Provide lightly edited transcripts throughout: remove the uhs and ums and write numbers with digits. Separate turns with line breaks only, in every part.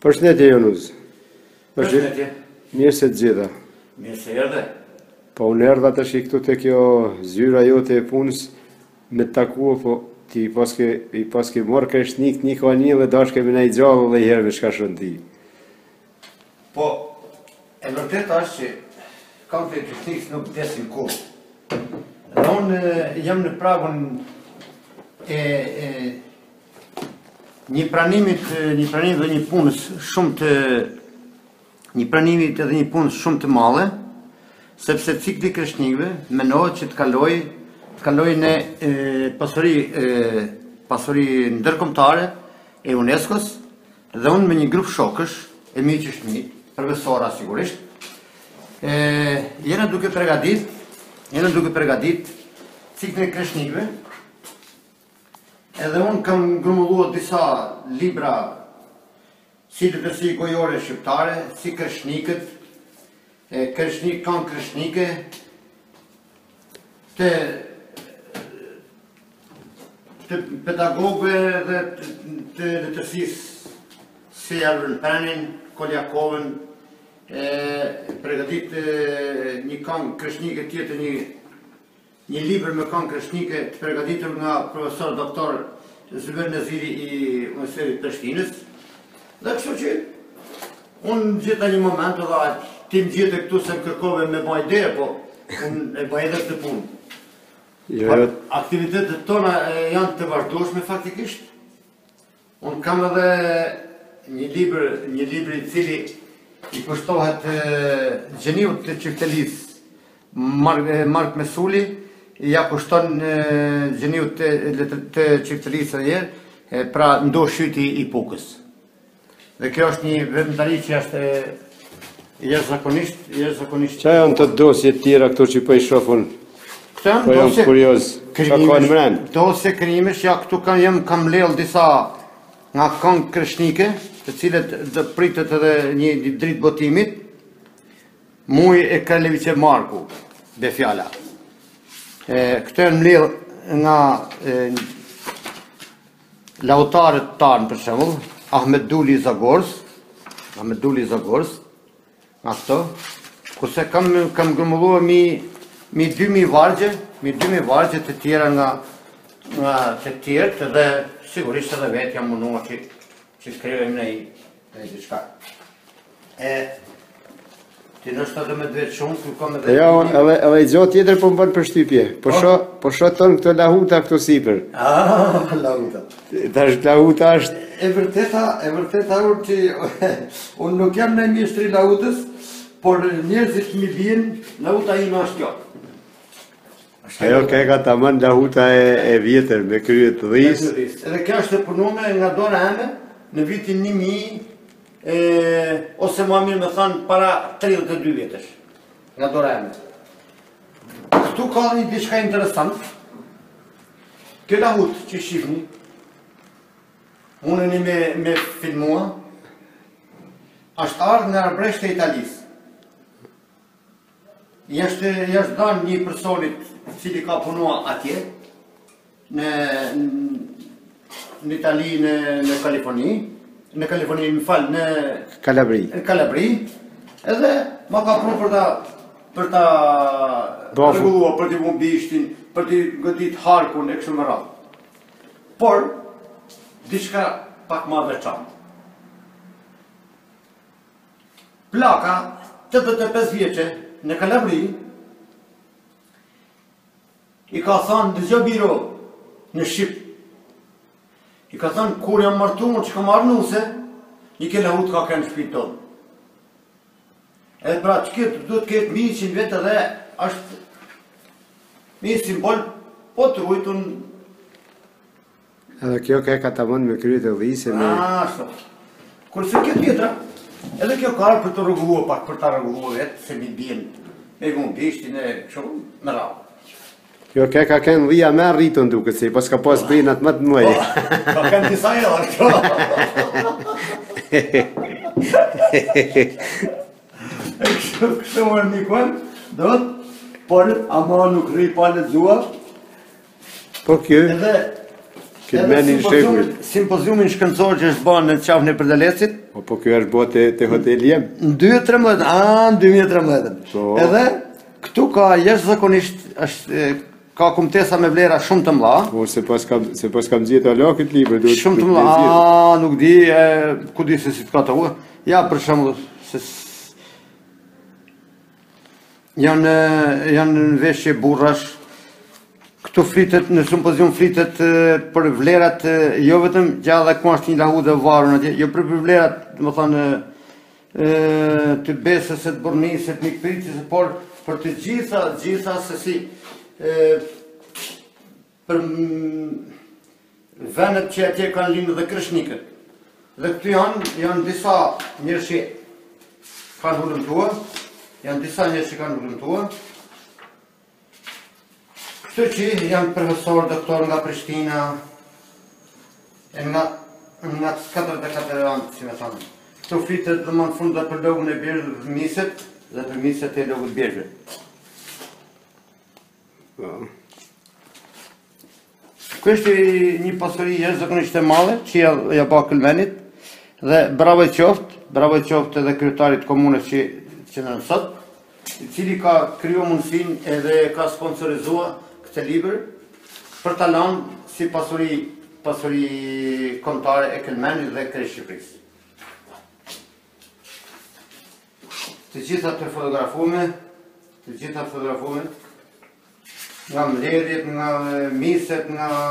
Përshëndetje Jonuz.
Përshëndetje.
Mirë se të gjitha.
Mirë se erdhe.
Po unë erdha tash këtu te kjo zyra jote e punës me të taku, po ti paske morë kreshnik një kani dhe dash kemi na i gjallë dhe i herë me shka shën ti.
Po, e vërtet është që kam të kreshnikës nuk desin kohë. Dhe unë jam në pragun e një pranimit dhe një punës shumë të një pranimit edhe një punës shumë të madhe, sepse cikli i kreshnikëve menohet që të kaloj në pasuri ndërkombëtare e UNESCO-s, dhe unë me një grup shokësh e miqësh mi, profesora sigurisht, jena duke përgatit ciklin e kreshnikëve. Edhe unë kam grumulluar disa libra si letërsi gojore shqiptare, si kreshnikët, kreshnik kanë kreshnike, të pedagogëve dhe të letërsisë si Arvin Penin, Koljakovën, përgatit një kanë kreshnike tjetër një libër me kanë kreshnike të përgatitur nga profesor doktor Zubir Neziri i Universitetit Prishtinës. Dhe kështu që unë gjeta një moment dhe ti më gjete këtu se më kërkove me ba ide, po unë e ba edhe këtë punë. Aktivitetet tona janë të vazhdueshme faktikisht. Unë kam edhe një libër i cili i kushtohet gjeniut të qiftelis Mark Mesuli, ja kushton gjeniut të qiftelisë dhe jerë, pra ndo shyti i Pukës. Dhe kjo është një vëndari që është jashtëzakonisht.
Qa janë të dosje tjera këto që po i shofun? Po jam kurioz. Qa ka në mren?
Dosje krimish, ja këtu kam lel disa nga kanë kreshnike, të cilët dhe pritet edhe një dritë botimit, muj e Kraljevice Marku, be fjala. Këtë e mlel nga lautarët tanë, për shembull, Ahmet Duli Zagorës, nga këto, kurse kam grumulluar mi 2000 vargje të tjera nga të tjerët, dhe sigurisht edhe vetë jam munduar që shkrivem në i diçka. Ti nështë edhe me dvetë shumë, kërkom edhe...
Ja, edhe i gjatë tjetër po më bënë për shtypje. Po shoton këto lahuta këto sipër.
Lahuta.
Ta është lahuta është...
E vërteta unë që... Unë nuk jam në mjeshtri lahutës, por njerëzit mi bjenë, lahuta ime është kjo.
Ajo ke ka ta mënë lahuta e vjetër, me kryet të dhisë.
Edhe kjo është e punume nga dora eme, në vitin 1000, ose më mirë me thanë para 32 vjetësh, nga dora eme. Këtu ka një diçka interesant. Kjo lahut që shifni, unë me filmua, është ardhë nga arbresht e Italisë. Jashtë danë një personit cili ka punua atje, në Itali, në Kaliforni, në Kalabri, edhe ma ka pru për ta regulluar, për t'i vun bishtin, për t'i gëtit harkun e kështu më radhë. Por, diçka pak ma veçanë. Plaka 85 vjeqe në Kalabri i ka thënë dëgjë biro në Shqip. I ka thënë, kur jam martuar që kam marrë nuse, një ke lahut ka kënë shpitë tonë. Edhe pra që këtë duhet këtë 100 vete dhe është një simbol, po të rujtun...
Edhe kjo ka ta mënë me kryet e dhise me...
Ashtë. Kurse këtë vjetra, edhe kjo karë për të rëgulluar pak, për të rëgulluar vetë, se mi bjenë, me vun bishtin e shumë, me rao.
Kjo ka kënë dhia me rritën duke si, pas ka pas brinat më të mëj.
Ka kënë disa e dhe kjo. Kështë më mikon, do të, por ama nuk rri pa lexuar.
Po kjo, këtë meni në shekull.
simpoziumin shkencor që është bërë në qafën e Përdalecit.
Po kjo është bote të hoteli jem?
Në 2013. Edhe këtu ka jashtëzakonisht ka kumtesa me vlera shumë të mëdha.
Po se pas kam gjetur ala këtë libër,
shumë të mëdha. Nuk di, ku di se si të ka të uë. Ja, për shembull, janë në veshje burrash. Këtu flitet, në simpozium flitet për vlerat, jo vetëm gjalla ku është një lahu dhe varun atje, jo për vlerat, dhe më thënë, të besës, të burnisë, të mikpritës, por për të gjitha se si, për vendet që atje kanë linë dhe krishnikët. Dhe këtu janë disa njerëz që kanë hulumtuar, Këtu që janë profesor, doktor nga Prishtina, nga 44 anë, si me thamë. Këtu flitet dhe më në fund dhe për logën e bjerë dhe miset, dhe për miset e logët bjerëve. Kështë një pasuri jashtëzakonisht e madhe, që ja ba Këlmenit, dhe bravo i qoftë edhe kryetarit komunës që në nësot, i cili ka kryo mundësin edhe ka sponsorizua këtë libër për ta lanë si pasuri kombëtare e Këlmenit dhe Krejt Shqipërisë. Të gjitha të fotografume, nga mbledhjet, nga miset,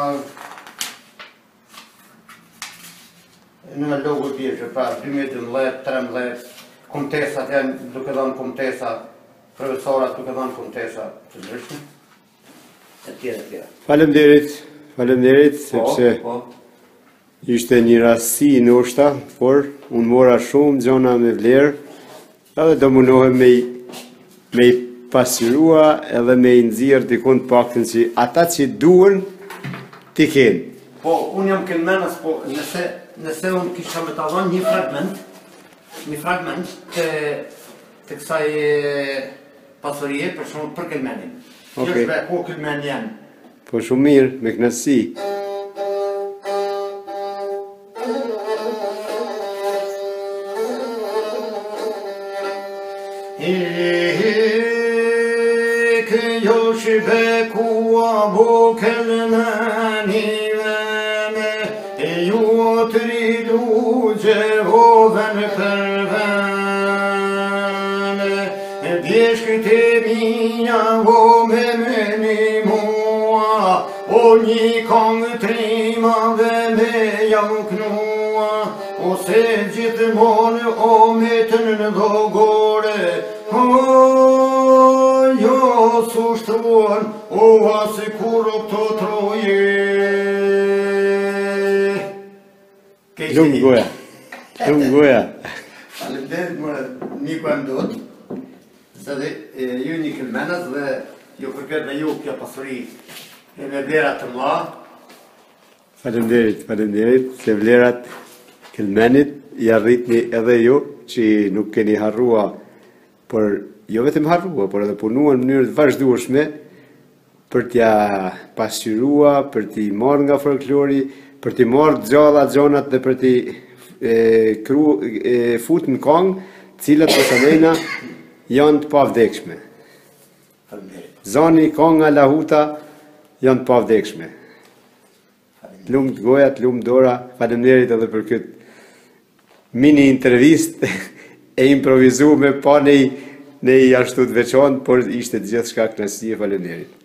nga logo bjerë, pra 2012, 2013, komtesat janë duke dhënë komtesa, profesorat duke dhënë komtesa të ndryshme, e tjera.
Faleminderit, sepse ishte një rasti ndoshta, por unë mora shumë gjona me vlerë, edhe do mundohem me i pasirua edhe me i nxjerr dikun të paktën që ata që duhen t'i kenë.
Po, unë jam Këlmenës, po nëse unë kisha me ta dhënë një fragment të kësaj pasurie, për shumë për Këlmenin. Kjo është ku Këlmen janë.
Po shumë mirë, me kënaqësi.
Kjo shbe ku abo Këlmeni vene, ju të ridu Gjehovën për vene, djeshkët e minja vo me meni mua, o një kongë trimave me jam knua, ose gjithmonë o metën në dhogore, jo su shtruan, o asë kur o këto troje.
Lumë goja.
Faleminderit mëre, një për ndot, se dhe ju një Këlmenës dhe ju përket dhe ju kjo pasuri e me vlerat të mëdha.
Faleminderit, se vlerat Këlmenit i arritni edhe ju që nuk keni harrua, por jo vetëm harrua, por edhe punuan në mënyrë të vazhdueshme për t'ja pasqyrua, për t'i marrë nga folklori, për t'i marrë gjalla gjonat dhe për t'i fut në kong, cilat pësalena janë të pavdekshme. Zani, konga, lahuta janë të pavdekshme. Lumë të goja, lumë dora, faleminderit edhe për këtë mini intervist e improvizuar me pa në i ashtu të veçantë, por ishte gjithçka kënaqësi e faleminderit.